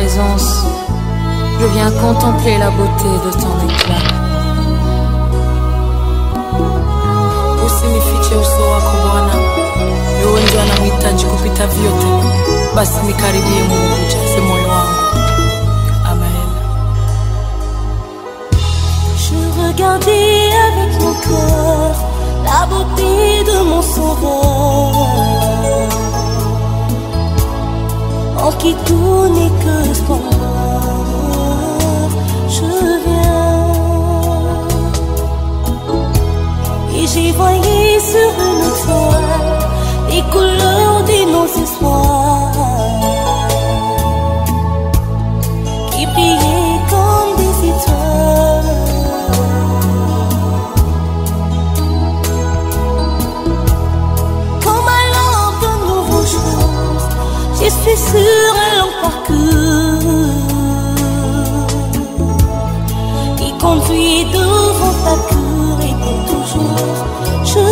présence, je viens contempler la beauté de ton éclat. Usinifiche uso wako Bwana, wewe ndio anamhitaji kupita vyote, basi nikaribie Mungu, ujaze moyo wangu. Amen. Je regardais avec mon cœur la beauté de mon sauveur, en qui tout n'est que splendeur. Je viens et j'ai voyé sur une toile les couleurs de nos espoirs qui brillaient comme des étoiles. Comme à l'aube de nouveaux jours, je suis sur un long parcours qui conduit devant ta cour et pour toujours. Je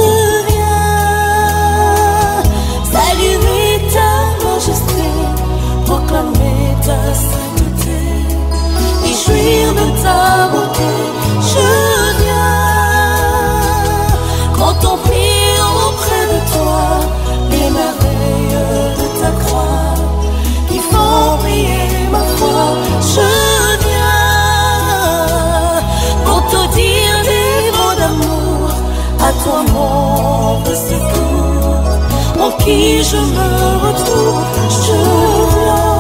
viens saluer ta majesté, proclamer ta sainteté et jouir de ta beauté. Je viens contempler auprès de toi les merveilles de ta croix qui font briller ma foi. Je viens pour te dire des mots d'amour, à toi mon secours, en qui je me retrouve. Je viens.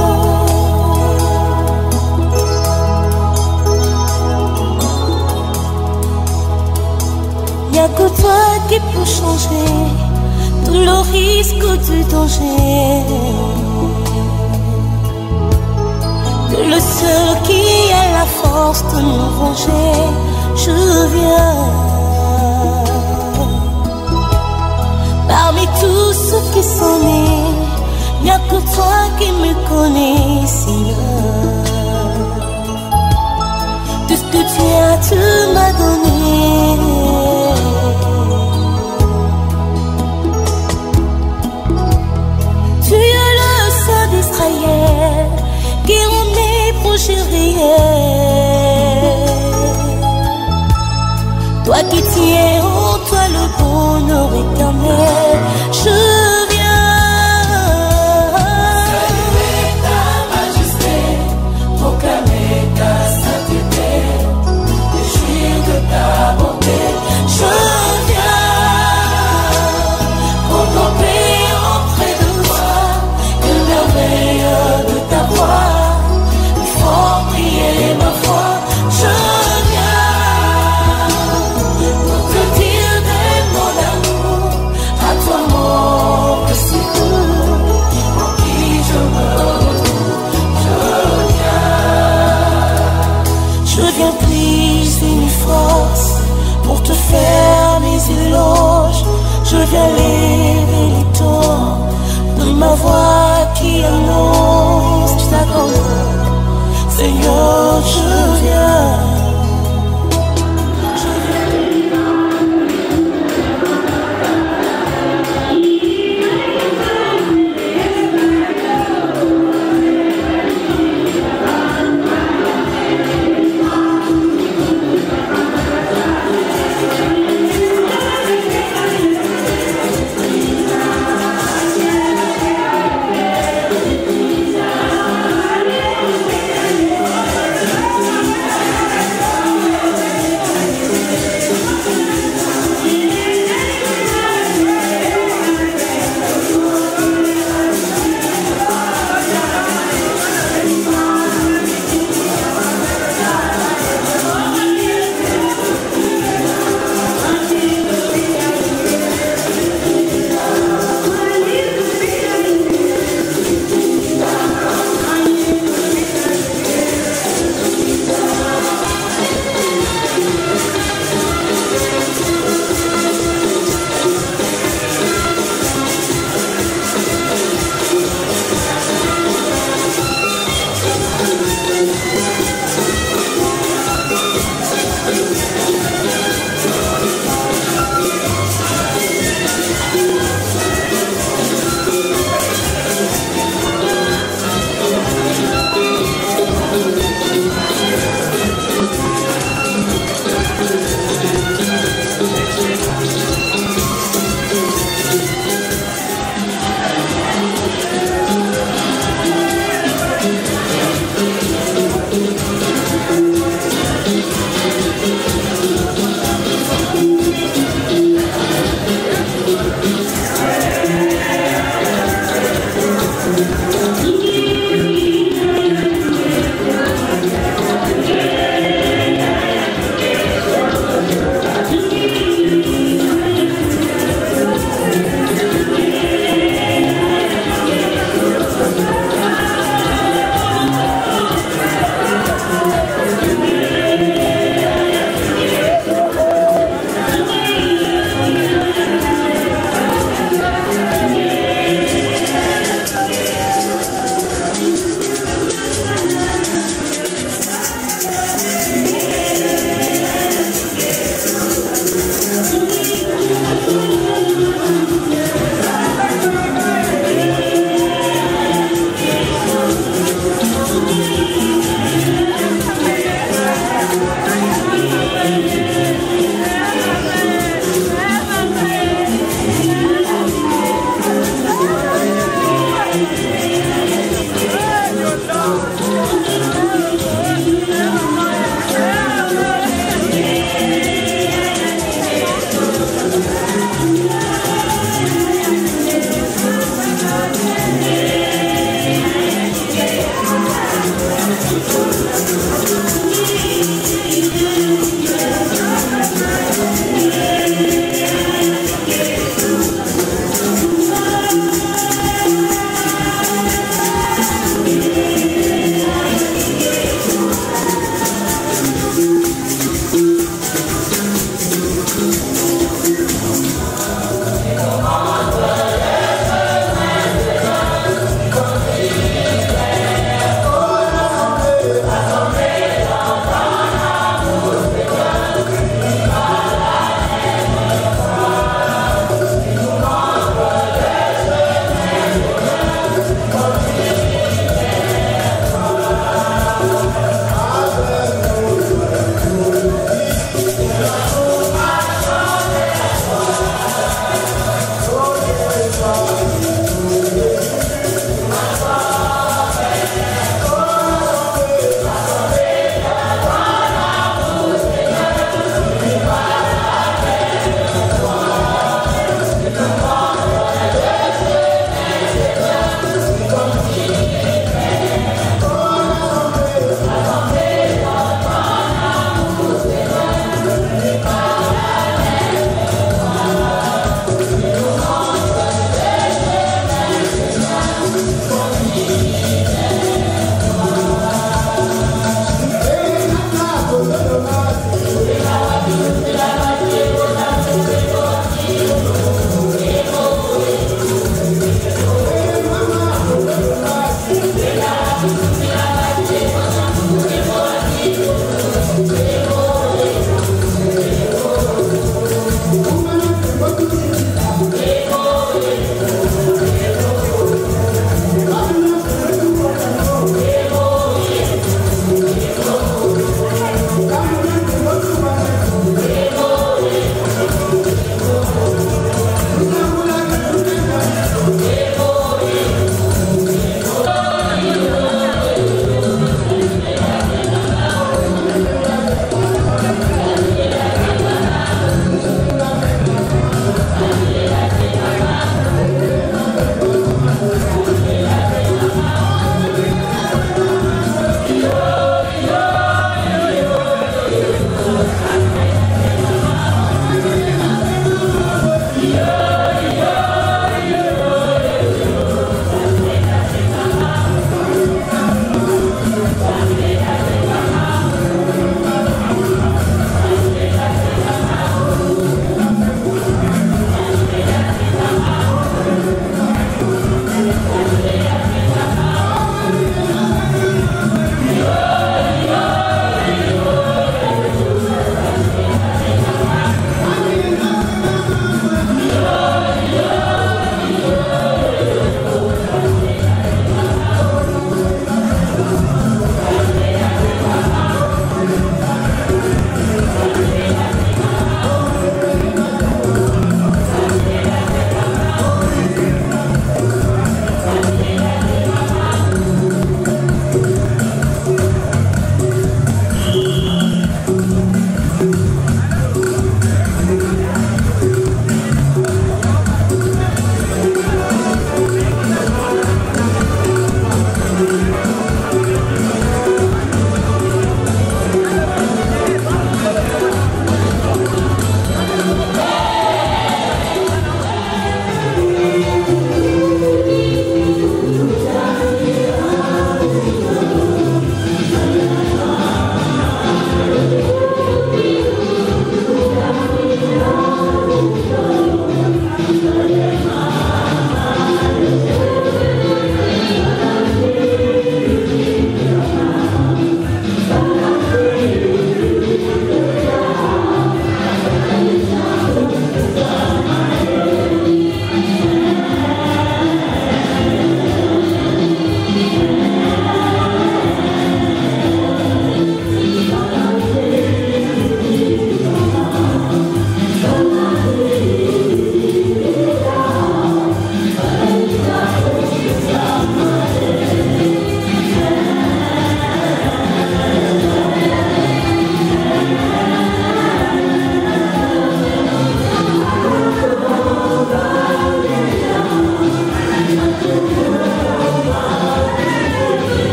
Y'a que toi qui peux changer tout le risque du danger, que le seul qui a la force de nous venger. Je viens parmi tous ceux qui sont nés, y'a que toi qui me connais, Seigneur. Tout ce que tu m'as donné. Tu es le Saint d'Israël qui rend mes projets réels. Toi qui tiens en toi le bonheur éternel. Je viens saluer ta majesté, proclamer ta sainteté et jouir de ta bonté. Je viens contempler auprès de toi les merveilles de ta voix, il faut prier ma foi. Je pour te faire mes éloges. Je viens lever les tons de ma voix qui annonce ta grandeur. Seigneur, je viens. Thank you.